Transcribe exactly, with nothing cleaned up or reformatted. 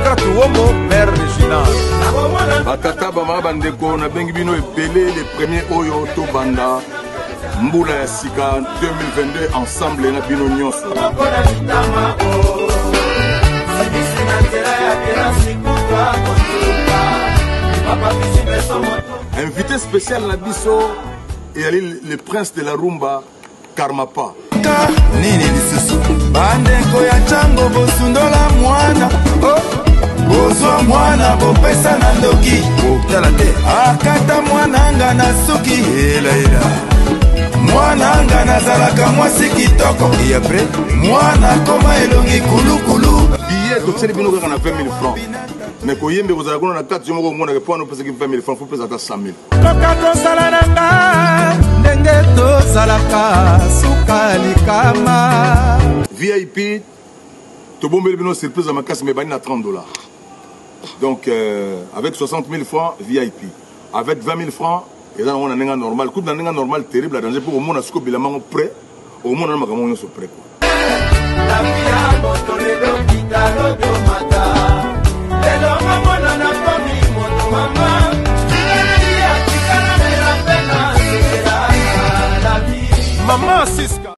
Socrate Womo, Mère Réginal. Batata Bama Bandeko, na bengi bino ebele les premiers Oyo to Banda. Mbula ya Sika deux mille vingt-deux ensemble na bino nyonso. Invité spécial na biso et le prince de la rumba Karmapa. Nini lisusu bandeko ya chango bosundola mwana bozwa mwana bopesa na ndoki tala te akata mwananga na suki elaela mwananga nazalaka mwasi kitoko et après mwana koma elongi kulukulu billet tokiseli bino kaka na vingt mille francs mais koyembe kozala kuna na kati yo moko omonaka mpo wana opesaki vingt mille francs fo pesa ata cent mille toka tosala nanga ndenge tozalaka suka likama V I P tobombeli bino surprise à makasi mais bani na trente dollars donc euh, avec soixante mille francs V I P avec vingt mille francs et là on a un normal coupe dans un normal terrible à danger pour au monde à ce que bilan prêt au monde on a makamon so prêt quoi la vie a monté le kitalo do mata et le maman na famille mon maman Maman Siska